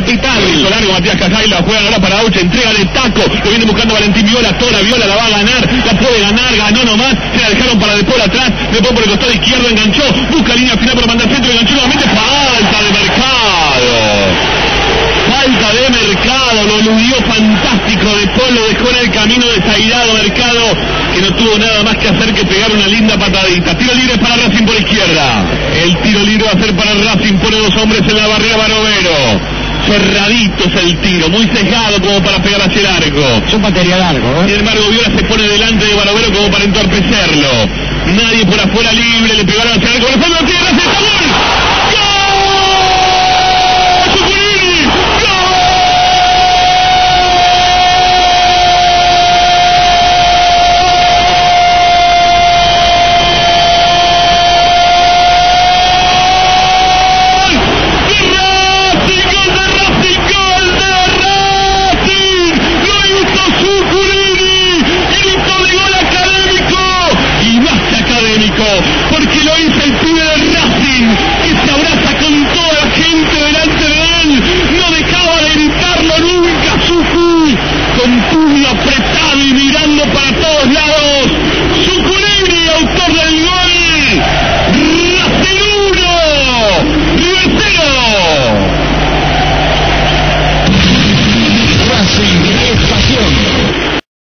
capital. Hizo largo Matías Cajay, la juega ahora para Auche, entrega de taco, lo viene buscando Valentín Viola, Tora, Viola la va a ganar, la puede ganar, ganó nomás, se la dejaron para De Paul atrás, De Paul por el costado izquierdo enganchó, busca línea final para mandar centro, enganchó nuevamente, falta de Mercado. Falta de Mercado, lo eludió fantástico De Paul, lo dejó en el camino desairado Mercado, que no tuvo nada más que hacer que pegar una linda patadita. Tiro libre para Racing por izquierda. El tiro libre va a ser para Racing, pone dos hombres en la barrera Barovero. Cerradito es el tiro, muy sesgado como para pegar hacia el arco. Es un batería largo, Sin embargo, Viola se pone delante de Barovero como para entorpecerlo. Nadie por afuera libre, le pegaron hacia el arco. ¡El fondo tiene Racing! ¡Gol!